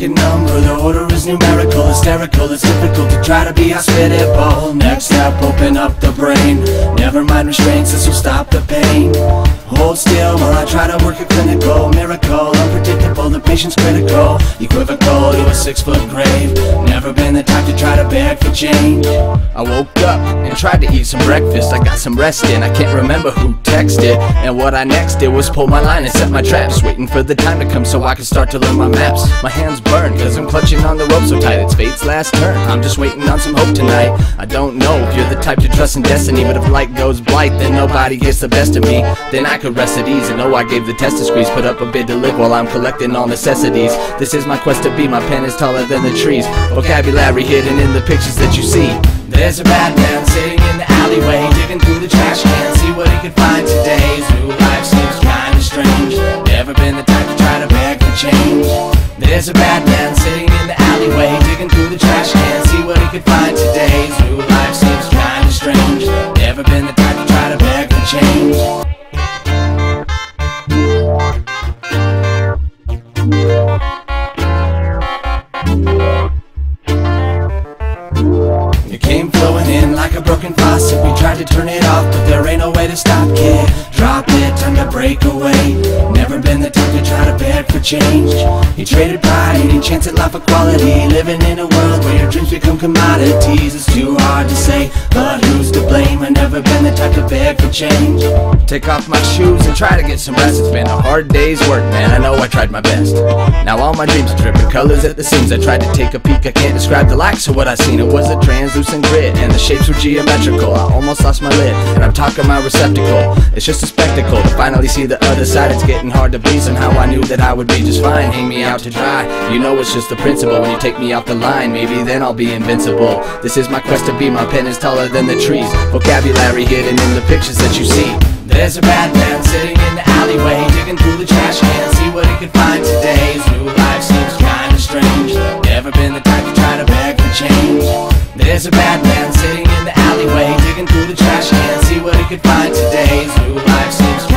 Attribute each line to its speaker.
Speaker 1: pocket number. The order is numerical, hysterical. It's difficult to try to be hospitable. Next step, open up the brain. Never mind restraints, this will stop the pain. Hold still while I try to work a clinical miracle. Unpredictable, the patient's critical. Equivocal to a 6-foot grave. Never been the type to try to beg for change. I woke up and tried to eat some breakfast. I got some rest in, I can't remember who texted. And what I next did was pull my line and set my traps, waiting for the time to come so I can start to learn my maps. My hands burn cause I'm clutching on the rope so tight, it's fate's last turn. I'm just waiting on some hope tonight. I don't know if you're the type to trust in destiny, but if light goes blight, then nobody gets the best of me. Then I could rest at ease and know I gave the test a squeeze. Put up a bid to live while I'm collecting all necessities. This is my quest to be, my pen is taller than the trees. Vocabulary hidden in the pictures that you see. There's a bad man sitting in the alleyway, digging through the trash can, see what he can find today. His new life seems kinda strange. Never been the type to try to beg for change. There's a bad man sitting in the alleyway, digging through the trash can, see what he can find today. His new life seems kinda strange. Never been the type to try to beg for change. It came flowing in like a broken faucet. We tried to turn it off, but there ain't no way to stop, kid. Drop it, time to break away. Never been the type to try to beg for change. He traded pride, eating chance at life equality. Living in a world where your dreams become commodities. It's too hard to say, but who's to blame? I've never been the type to beg for change. Take off my shoes and try to get some rest. It's been a hard day's work, man, I know I tried my best. Now all my dreams are dripping colors at the seams. I tried to take a peek, I can't describe the likes of what I seen. It was a translucent grid, and the shapes were geometrical. I almost lost my lid, and I'm talking my receptacle. It's just a spectacle to finally see the other side. It's getting hard to breathe, somehow I knew that I would be just fine. Hang me out to dry, you know it's just the principle. When you take me off the line, maybe then I'll be invincible. This is my quest to be, my pen is taller than the trees. Vocabulary hidden in the pictures that you see. There's a bad man sitting in the alleyway, digging through the trash can, see what he can find today. His new life seems kinda strange. Never been the type to try to beg for change. There's a bad man sitting in the alleyway, digging through the trash can, see what he could find today. His new life seems